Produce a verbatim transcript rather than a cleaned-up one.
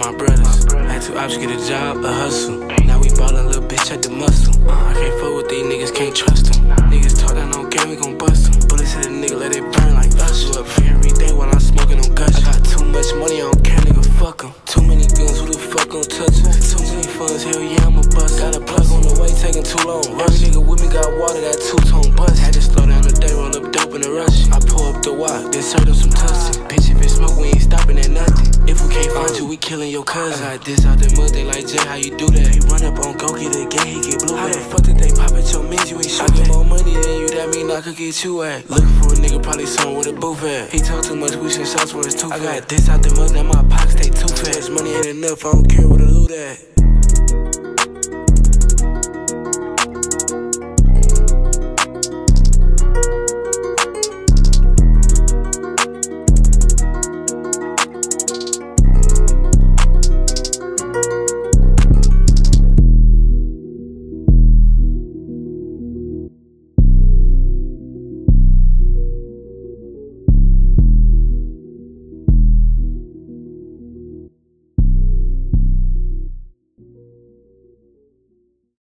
my brothers. Had two ops, get a job, a hustle. Now we ballin', little bitch, check the muscle. Uh, I can't fuck with these niggas, can't trust them. Niggas talk down on game, we gon' bust them. Bullets hit a nigga, let it burn like us. You up here every day while I'm smoking on guts. I got too much money, I don't care, nigga, fuck em. Too many guns, who the fuck gon' touch em? Too many funds, hell yeah, I'm a bust. Got a plug on the way, taking too long. Every nigga with me got water, that two-tone bust. Had to slow down the day, roll up dope in a rush. I pull up the wok, then serve them some tussin'. Bitch, if it smoke, we ain't stopping at nothing. If we can't find you, we killing your cousin. I got this out the mud, they like, Jay, how you do that? He run up on go get a game, he get blue. How the fuck did they pop at your mans, you ain't shoot? I get more money than you, that mean I could get you at. Looking for a nigga, probably somewhere with a booth at. He talk too much, we should shots where it's too fat. I got this out the mud, now my pockets stay too fat. Money ain't enough, I don't care where the loot at.